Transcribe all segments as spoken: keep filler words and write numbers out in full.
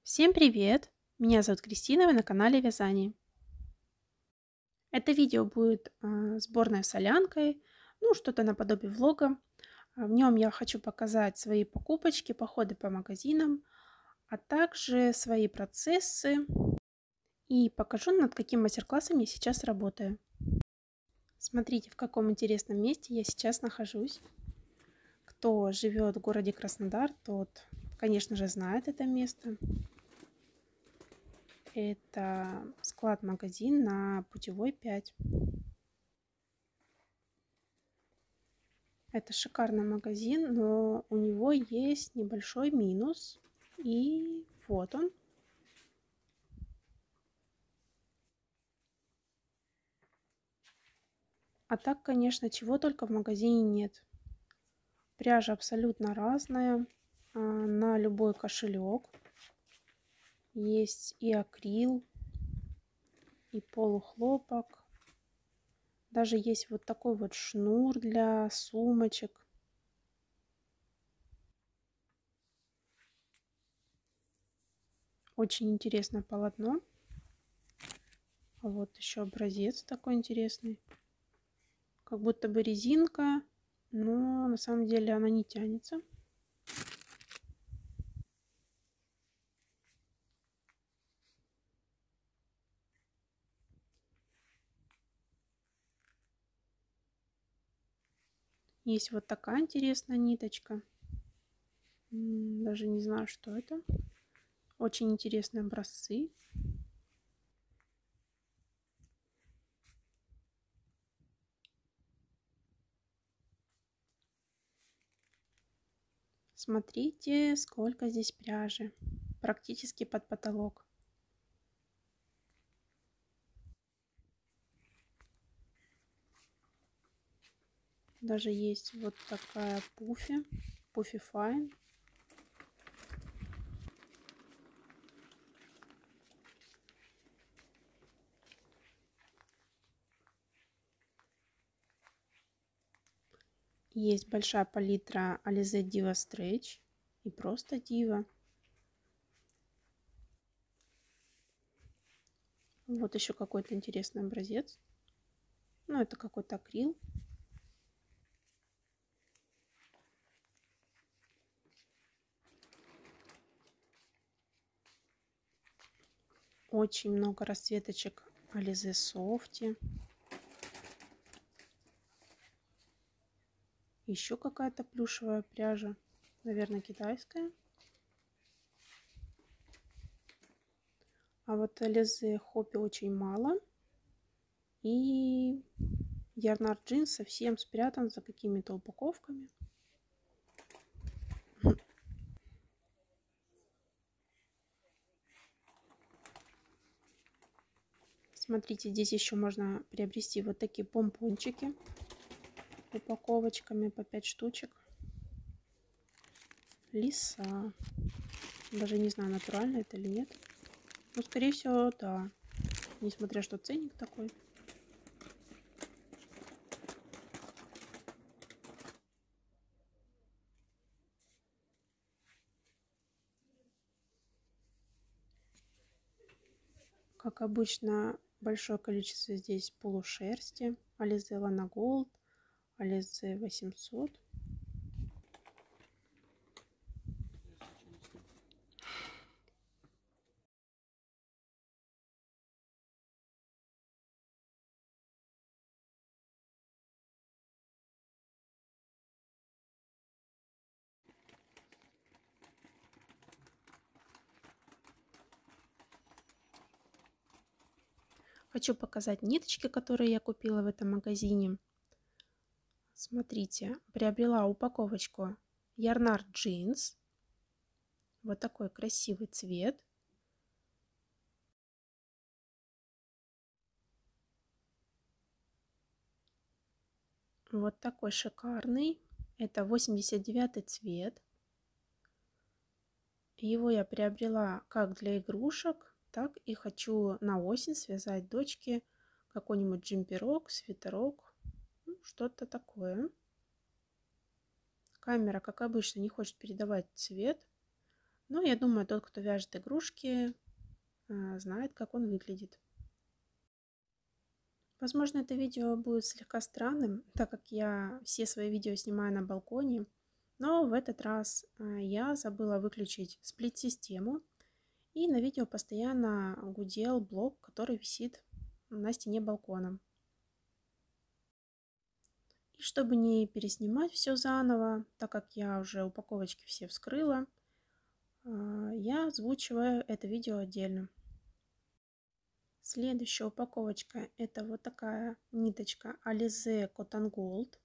Всем привет! Меня зовут Кристина, вы на канале Вязание. Это видео будет э, сборной солянкой, ну что-то наподобие влога. В нем я хочу показать свои покупочки, походы по магазинам, а также свои процессы и покажу, над каким мастер-классом я сейчас работаю. Смотрите, в каком интересном месте я сейчас нахожусь. Кто живет в городе Краснодар, тот, конечно же, знает это место. Это склад-магазин на Путевой пять. Это шикарный магазин, но у него есть небольшой минус. И вот он. А так, конечно, чего только в магазине нет. Пряжа абсолютно разная, на любой кошелек. Есть и акрил, и полухлопок. Даже есть вот такой вот шнур для сумочек. Очень интересное полотно. Вот еще образец такой интересный. Как будто бы резинка, но на самом деле она не тянется. Есть вот такая интересная ниточка. Даже не знаю, что это. Очень интересные образцы. Смотрите, сколько здесь пряжи. Практически под потолок. Даже есть вот такая пуфи. Пуфи Fine. Есть большая палитра Alize Diva Stretch и просто Diva. Вот еще какой-то интересный образец. Ну, это какой-то акрил. Очень много расцветочек Alize Softy. Еще какая-то плюшевая пряжа. Наверное, китайская. А вот Alize Hoppe очень мало. И Yarnard Jeans совсем спрятан за какими-то упаковками. Смотрите, здесь еще можно приобрести вот такие помпончики упаковочками по пять штучек. Лиса. Даже не знаю, натурально это или нет. Но, скорее всего, да. Несмотря что ценник такой. Как обычно, большое количество здесь полушерсти. Alize Lana Gold, Alize восемьсот. Хочу показать ниточки, которые я купила в этом магазине. Смотрите, приобрела упаковочку Yarnard Jeans. Вот такой красивый цвет. Вот такой шикарный. Это восемьдесят девятый цвет. Его я приобрела как для игрушек, так и хочу на осень связать дочке какой-нибудь джемперок, свитерок, ну, что-то такое. Камера, как обычно, не хочет передавать цвет, Но я думаю, тот, кто вяжет игрушки, знает, как он выглядит. Возможно, это видео будет слегка странным, так как я все свои видео снимаю на балконе. Но в этот раз я забыла выключить сплит-систему. И на видео постоянно гудел блок, который висит на стене балкона. И чтобы не переснимать все заново, так как я уже упаковочки все вскрыла, я озвучиваю это видео отдельно. Следующая упаковочка — это вот такая ниточка Alize Cotton Gold.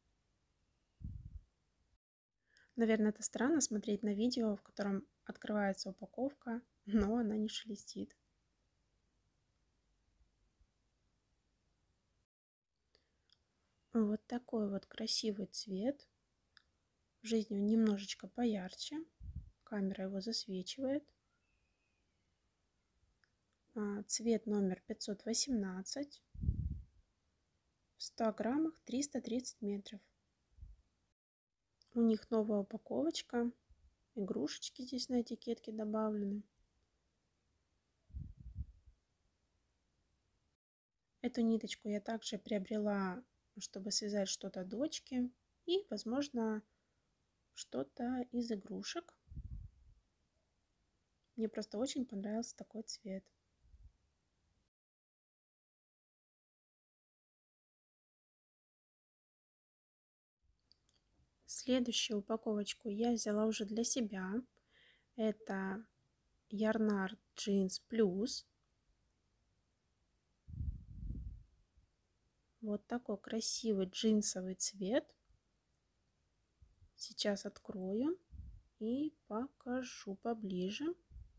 Наверное, это странно смотреть на видео, в котором открывается упаковка, но она не шелестит. Вот такой вот красивый цвет. В жизни он немножечко поярче. Камера его засвечивает. Цвет номер пятьсот восемнадцать. В ста граммах триста тридцать метров. У них новая упаковочка. Игрушечки здесь на этикетке добавлены. Эту ниточку я также приобрела, чтобы связать что-то дочке. И, возможно, что-то из игрушек. Мне просто очень понравился такой цвет. Следующую упаковочку я взяла уже для себя. Это Yarnart Jeans Plus. Вот такой красивый джинсовый цвет. Сейчас открою и покажу поближе.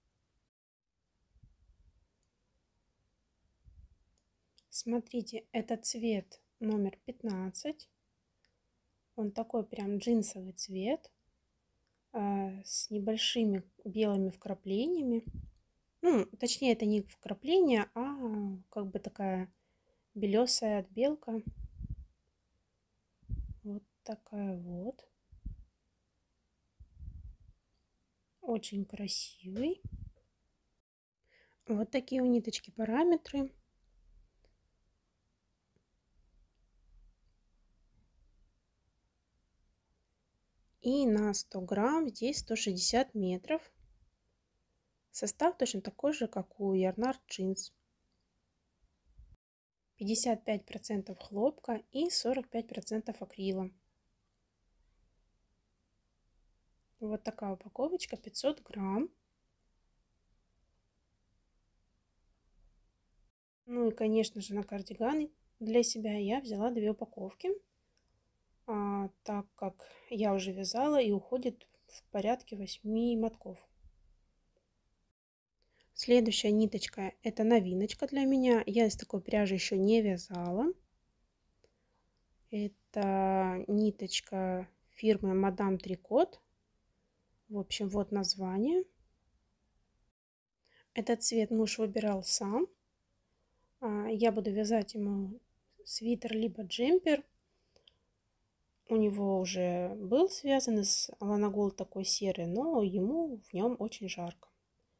Смотрите, это цвет номер пятнадцать. Он такой прям джинсовый цвет э, с небольшими белыми вкраплениями. Ну, точнее, это не вкрапления, а как бы такая белесая отбелка. Вот такая вот. Очень красивый. Вот такие у ниточки параметры. И на сто грамм здесь сто шестьдесят метров. Состав точно такой же, как у Yarnart Jeans. пятьдесят пять процентов хлопка и сорок пять процентов акрила. Вот такая упаковочка, пятьсот грамм. Ну и, конечно же, на кардиганы для себя я взяла две упаковки, а, так как я уже вязала и уходит в порядке восьми мотков. Следующая ниточка — это новиночка для меня. Я из такой пряжи еще не вязала. Это ниточка фирмы Madame Tricot. В общем, вот название. Этот цвет муж выбирал сам. Я буду вязать ему свитер либо джемпер. У него уже был связан из Alana Gold такой серый, но ему в нем очень жарко.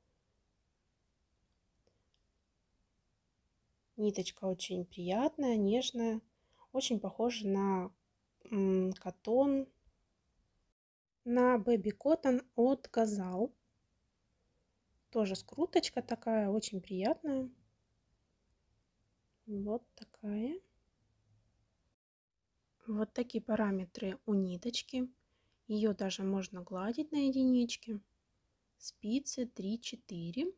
Ниточка очень приятная, нежная, очень похожа на катон, на Baby Cotton от Gazal. Тоже скруточка такая, очень приятная. Вот такая. Вот такие параметры у ниточки. Ее даже можно гладить на единичке. Спицы три-четыре.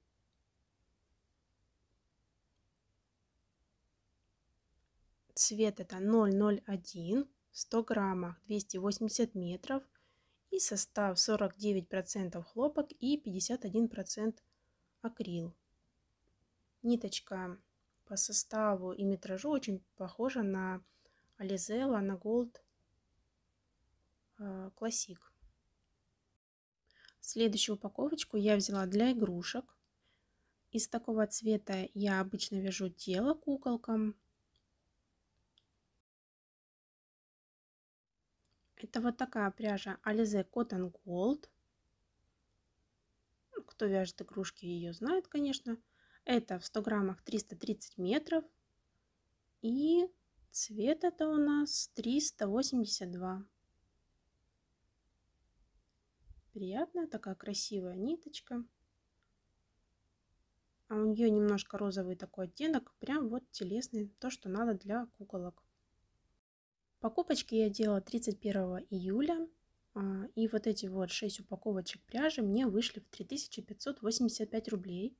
Цвет это ноль ноль один. В ста граммах двести восемьдесят метров. И состав сорок девять процентов хлопок и пятьдесят один процент акрил. Ниточка по составу и метражу очень похожа на Alize Alana Gold Classic. Следующую упаковочку я взяла для игрушек. Из такого цвета я обычно вяжу тело куколкам. Это вот такая пряжа Alize Cotton Gold. кто вяжет игрушки, ее знает, конечно. Это в ста граммах триста тридцать метров. И цвет это у нас триста восемьдесят два. Приятная такая красивая ниточка. А у нее немножко розовый такой оттенок. Прям вот телесный. То, что надо для куколок. Покупочки я делала тридцать первого июля. И вот эти вот шесть упаковочек пряжи мне вышли в три тысячи пятьсот восемьдесят пять рублей.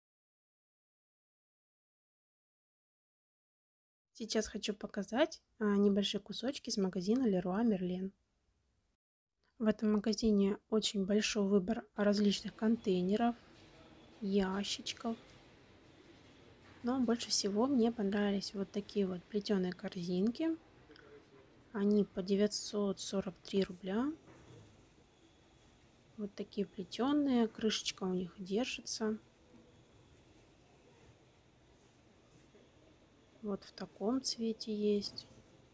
Сейчас хочу показать небольшие кусочки из магазина Leroy Merlin. В этом магазине очень большой выбор различных контейнеров, ящичков. Но больше всего мне понравились вот такие вот плетеные корзинки. Они по девятьсот сорок три рубля. Вот такие плетеные, крышечка у них держится. Вот в таком цвете есть.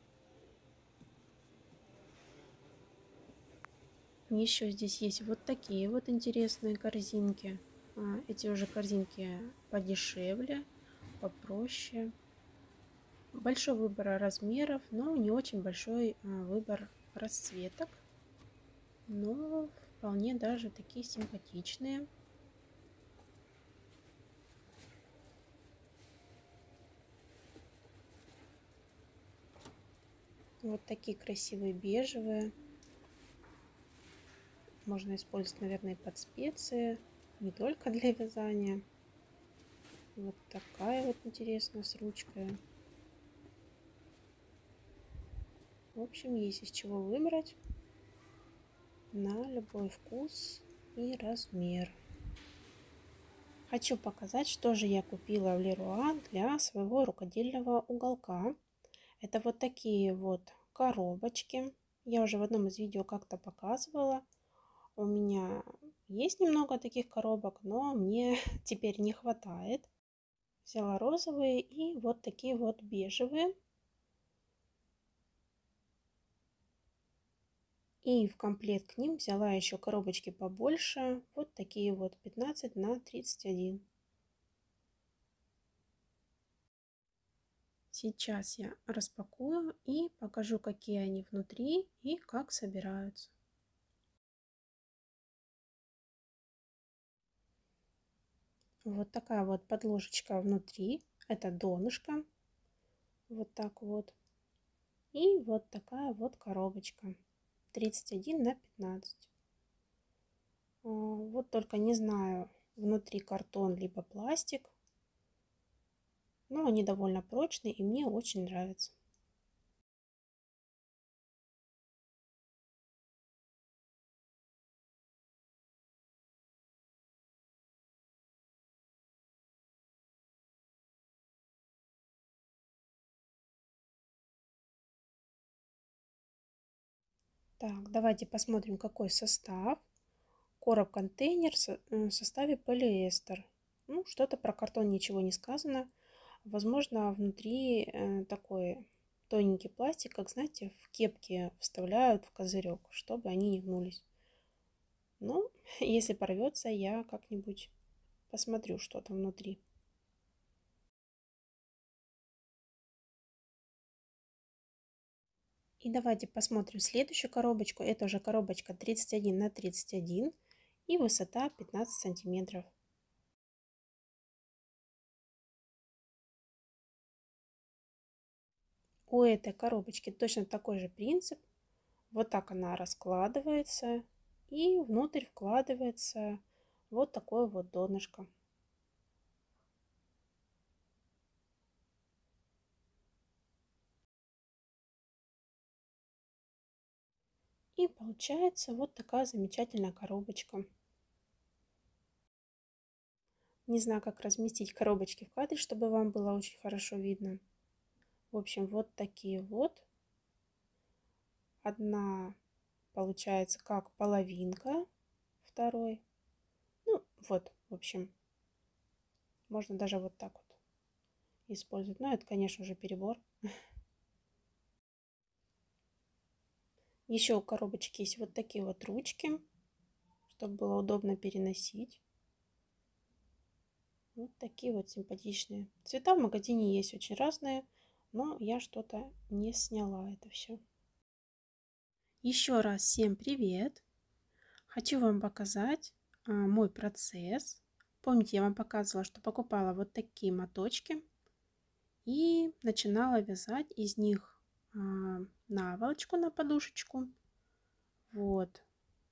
Еще здесь есть вот такие вот интересные корзинки. Эти уже корзинки подешевле, попроще. Большой выбор размеров, но не очень большой выбор расцветок. Но вполне даже такие симпатичные. Вот такие красивые бежевые. Можно использовать, наверное, под специи, не только для вязания. Вот такая вот интересная с ручкой. В общем, есть из чего выбрать на любой вкус и размер. Хочу показать, что же я купила в Leroy для своего рукодельного уголка. Это вот такие вот коробочки. Я уже в одном из видео как-то показывала. У меня есть немного таких коробок, но мне теперь не хватает. Взяла розовые и вот такие вот бежевые. И в комплект к ним взяла еще коробочки побольше. Вот такие вот пятнадцать на тридцать один. Сейчас я распакую и покажу, какие они внутри и как собираются. Вот такая вот подложечка внутри. Это донышко. Вот так вот. И вот такая вот коробочка. тридцать один на пятнадцать. Вот только не знаю, внутри картон либо пластик. Но они довольно прочные и мне очень нравятся. Так, давайте посмотрим, какой состав. Короб-контейнер в составе полиэстер. Ну, что-то про картон ничего не сказано. Возможно, внутри такой тоненький пластик, как, знаете, в кепки вставляют в козырек, чтобы они не гнулись. Ну, если порвется, я как-нибудь посмотрю, что там внутри. И давайте посмотрим следующую коробочку. Это уже коробочка тридцать один на тридцать один и высота пятнадцать сантиметров. У этой коробочки точно такой же принцип. Вот так она раскладывается и внутрь вкладывается вот такое вот донышко. И получается вот такая замечательная коробочка. Не знаю, как разместить коробочки в кадре, чтобы вам было очень хорошо видно. В общем, вот такие вот. Одна получается как половинка второй. Ну, вот, в общем, можно даже вот так вот использовать. Но это, конечно, уже перебор. Еще у коробочки есть вот такие вот ручки, чтобы было удобно переносить. Вот такие вот симпатичные. Цвета в магазине есть очень разные, но я что-то не сняла это все. Еще раз всем привет! Хочу вам показать а, мой процесс. Помните, я вам показывала, что покупала вот такие моточки и начинала вязать из них а, наволочку на подушечку. Вот.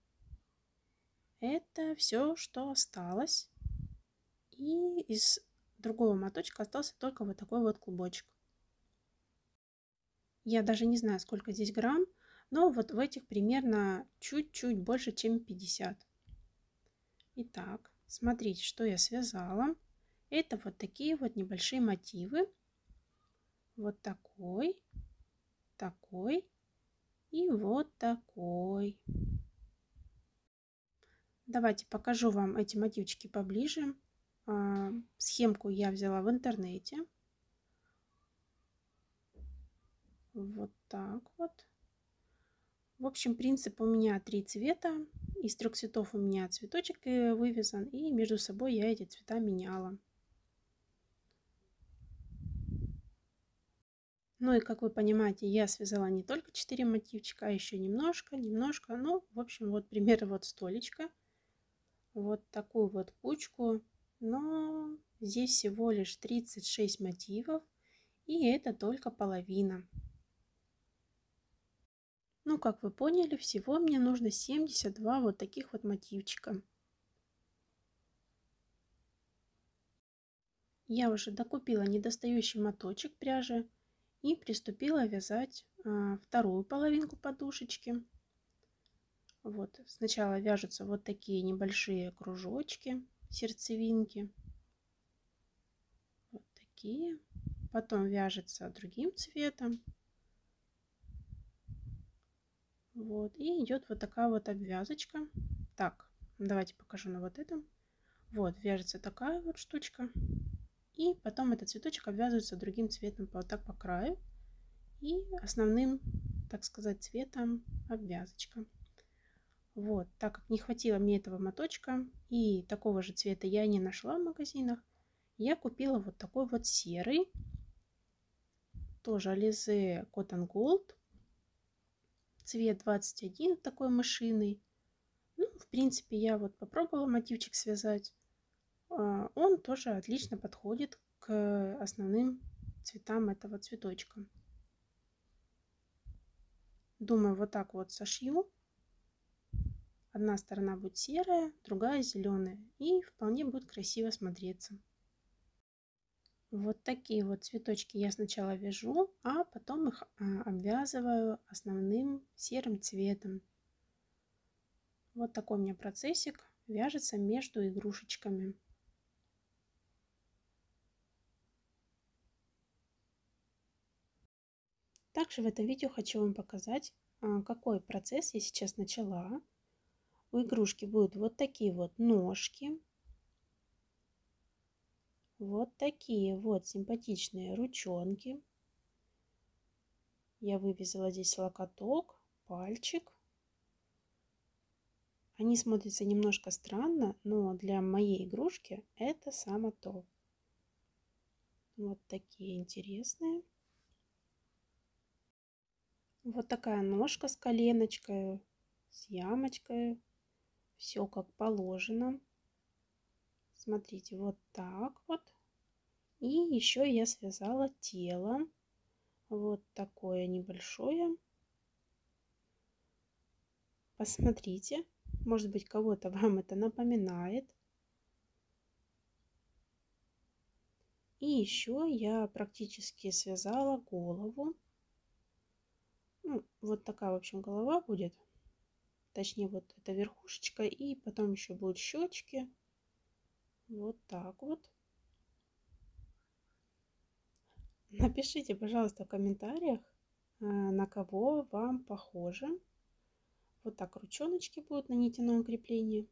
Это все, что осталось. И из другого моточка остался только вот такой вот клубочек. Я даже не знаю, сколько здесь грамм, но вот в этих примерно чуть-чуть больше, чем пятьдесят. Итак, смотрите, что я связала. Это вот такие вот небольшие мотивы. Вот такой, такой и вот такой. Давайте покажу вам эти мотивчики поближе. А, схемку я взяла в интернете. Вот так вот. В общем, принцип у меня три цвета. Из трех цветов у меня цветочек вывязан. И между собой я эти цвета меняла. Ну и как вы понимаете, я связала не только четыре мотивчика, а еще немножко, немножко. Ну, в общем, вот примерно вот столечко. Вот такую вот кучку. Но здесь всего лишь тридцать шесть мотивов. И это только половина. Ну, как вы поняли, всего мне нужно семьдесят два вот таких вот мотивчика. Я уже докупила недостающий моточек пряжи и приступила вязать а, вторую половинку подушечки. Вот, сначала вяжутся вот такие небольшие кружочки, сердцевинки. Вот такие. Потом вяжется другим цветом. Вот, и идет вот такая вот обвязочка. Так, давайте покажу на вот этом. Вот, вяжется такая вот штучка. И потом этот цветочек обвязывается другим цветом вот так по краю. И основным, так сказать, цветом обвязочка. Вот, так как не хватило мне этого моточка и такого же цвета я не нашла в магазинах, я купила вот такой вот серый, тоже Alize Cotton Gold, цвет двадцать один, такой мышиный. Ну, в принципе, я вот попробовала мотивчик связать. Он тоже отлично подходит к основным цветам этого цветочка. Думаю, вот так вот сошью. Одна сторона будет серая, другая зеленая. И вполне будет красиво смотреться. Вот такие вот цветочки я сначала вяжу, а потом их обвязываю основным серым цветом. Вот такой у меня процессик вяжется между игрушечками. Также в этом видео хочу вам показать, какой процесс я сейчас начала. У игрушки будут вот такие вот ножки. Вот такие вот симпатичные ручонки. Я вывязала здесь локоток, пальчик. Они смотрятся немножко странно, но для моей игрушки это само то. Вот такие интересные. Вот такая ножка с коленочкой, с ямочкой. Все как положено. Смотрите, вот так вот. И еще я связала тело. Вот такое небольшое. Посмотрите. Может быть, кого-то вам это напоминает. И еще я практически связала голову. Ну, вот такая, в общем, голова будет. Точнее, вот эта верхушечка. И потом еще будут щечки. Вот так вот. Напишите, пожалуйста, в комментариях, на кого вам похоже. Вот так ручоночки будут на нитяном креплении.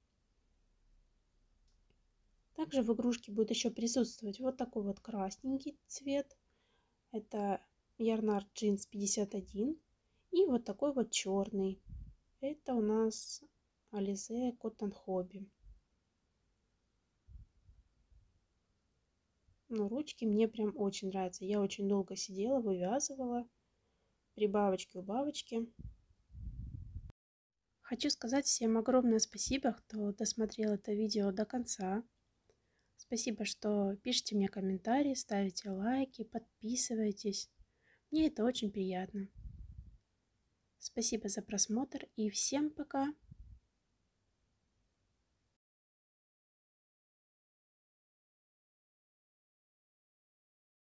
Также в игрушке будет еще присутствовать вот такой вот красненький цвет. Это Yarnart Jeans пятьдесят один. И вот такой вот черный. Это у нас Alize Cotton Hobby. Ну, ручки мне прям очень нравятся. Я очень долго сидела, вывязывала прибавочки-убавочки. Хочу сказать всем огромное спасибо, кто досмотрел это видео до конца. Спасибо, что пишите мне комментарии, ставите лайки, подписывайтесь. Мне это очень приятно. Спасибо за просмотр и всем пока!